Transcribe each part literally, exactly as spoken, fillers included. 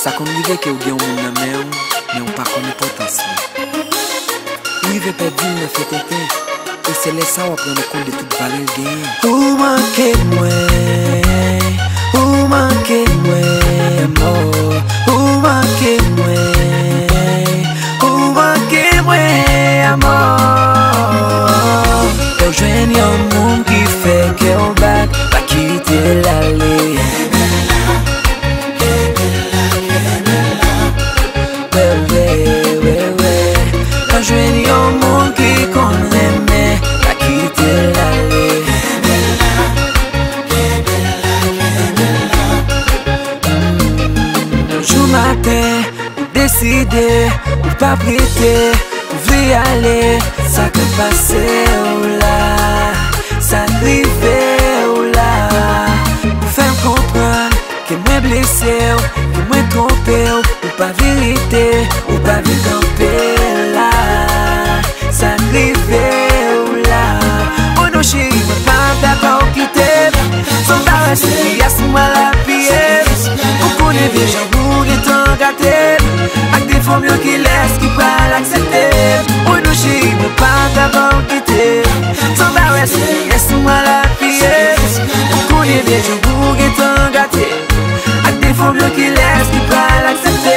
Ça qu'on rive que ou gen moun nan men ou, mais ou pa konnen potans li. Ou rive perdu nan fait tete, et c'est là ça ou prendre compte de toute valeur gen. Ou manque mwen, ou manque mwen, amor. Ou manque mwen, ou manque mwen, amor. Eu jwen yon moun ki fe ke ou bat, pa kite l'ale. Jwen yon moun ki kon reme, pa kite l'ale. Jou matin, ou deside, ou pa prete, ou vle ale. Sa ke pase ou la, sa krive ou la. Ou fèm kompran, ke mwen blese ou, ke mwen trompe ou. Ou pa verite, ou pa vi kampe la. Sa krive ou la. Oh non chéri, mwen pa d'akor kite. Son barre se li as mwa la piye. Ou konen vejan pou gen tan gate. Ak de fom yo ki les ki pral aksepte. Oh non chéri, mwen pa d'akor kite. Son barre se li as mwa la piye. Ou konen vejan pou gen tan gate. Ak de fom yo ki les ki pral aksepte.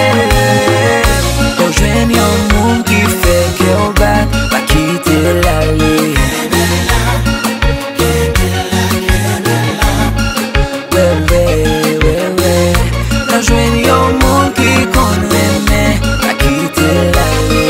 Yo jwen yon moun ki fe ke ou bat, pa kite l'ale. Yo jwen yon moun ki kon reme, pa kite l'ale.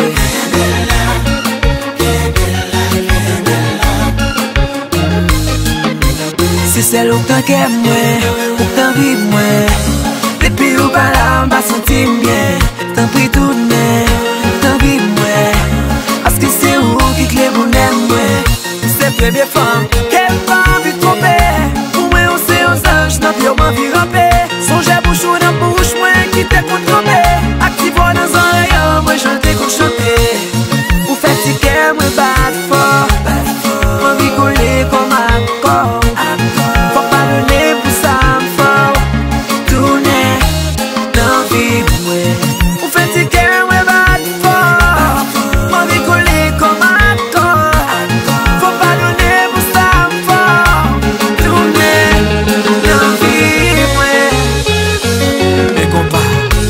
Si sel ou tan ke mwen, ou tan vi mwen. Depi ou pa la mba senti mwen. Tan pri tourne, tan vi mwen. Aske se ou ki kle mounen mwen. Se premye fam, ke pa vi trompe. Pou mwen ou se yon zanj, nan pi ou man vi rampe. Sonje bouchou nan bouch mwen, ki te kon trompe. Aktivo nan zan rayon, mwen jante kon chante. Ou fetike mwen bat for. Mwen vi kole kom akor. Fok pa lone pou sa mfor. Tourne, nan vi mwen. Ou fetike mwen bat for. Mwen vi kole kom akor. Fok pa lone pou sa mfor. Tourne, nan vi mwen. Me kompa.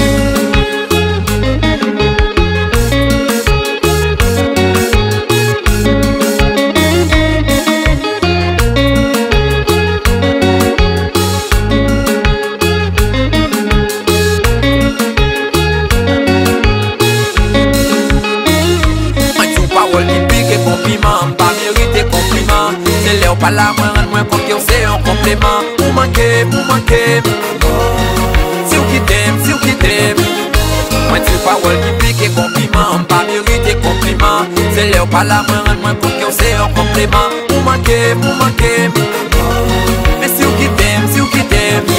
Ou pa la mwen ren mwen kon ki ou se yon kompleman. Ou manke, ou manke. Si ou ki tem, si ou ki tem. Mwen ti ou pa wol ki pike kompliman. Pa merite kompliman. Se le ou pa la mwen ren mwen kon ki ou se yon kompleman. Ou manke, ou manke. Men si ou ki tem, si ou ki tem.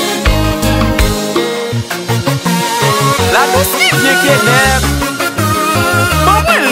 La douci vye kenem. Bon mwen